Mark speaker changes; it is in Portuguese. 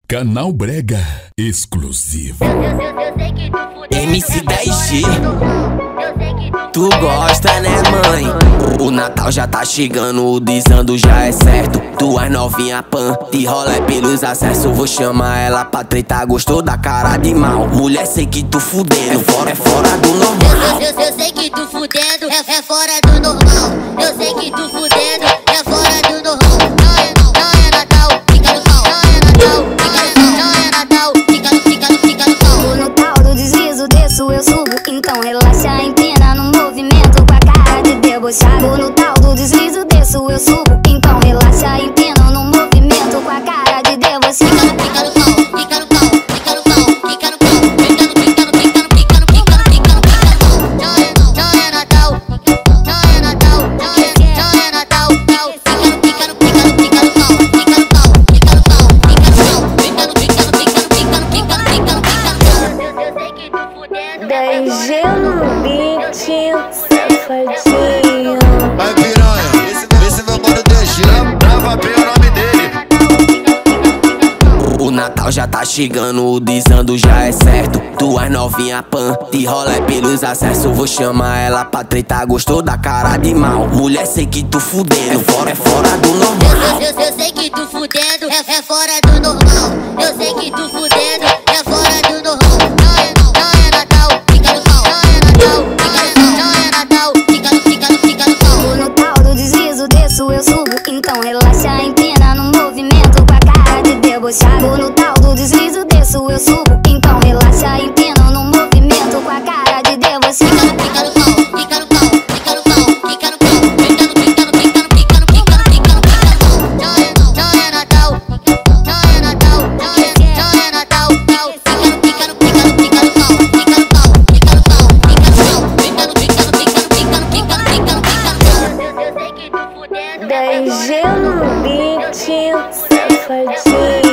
Speaker 1: Canal Brega exclusivo.
Speaker 2: MC 10G, tu gosta, né, mãe? O Natal já tá chegando, o desando já é certo. Tuas novinha pan, te rola pelos acessos. Vou chamar ela pra tretar, gostou da cara de mal. Mulher, sei que tu fudendo, é fora do normal.
Speaker 3: Eu sei que tu fudendo, é fora do normal. Eu sei que tu fudendo, é fora do normal. Não é Natal, fica no pau. Não é Natal, fica no pau. Não é Natal, fica no pau.
Speaker 4: Vou no tal do deslizo, desço, eu subo. Então relaxa, empina no movimento com a cara de debochado. Vou no tal do deslizo, desço, eu subo. Então relaxa, empina no movimento com a cara de debochado.
Speaker 3: Fica no pau, fica no pau, fica no pau, fica no pau. Não é Natal, não é Natal, não é Natal. Fica no pau, fica no pau, fica no pau, fica no pau, fica no pau. Eu sei que tu fudendo.
Speaker 4: 10G no beat, safadinho.
Speaker 5: Vai piranha, esse meu mano 10G, brava bem o nome dele.
Speaker 2: O Natal já tá chegando, o desando já é certo. Tuas novinha pan, te rola pelos acessos. Vou chamar ela pra tretar, gostou da cara de mal. Mulher, sei que tu fudendo, é fora do normal.
Speaker 3: Eu sei que tu fudendo, é fora do normal. Eu sei que tu fudendo, é fora do normal. Não é Natal, fica no pau. Não é Natal, fica no pau. Não é Natal, fica no pau.
Speaker 4: Vou no tal do deslizo, desço, eu subo. Então relaxa, empina no movimento com a cara de debochado. Vou no tal do deslizo, desço, eu subo. Então relaxa, empina no movimento com a cara de debochado.
Speaker 3: Fica no pau, fica no pau, fica no pau, fica no pau. Não é Natal, não é Natal, não é Natal. Fica no pau, fica no pau, fica no pau, fica no pau, Eu sei que tu fudendo.
Speaker 4: 10G no beat, safadinho.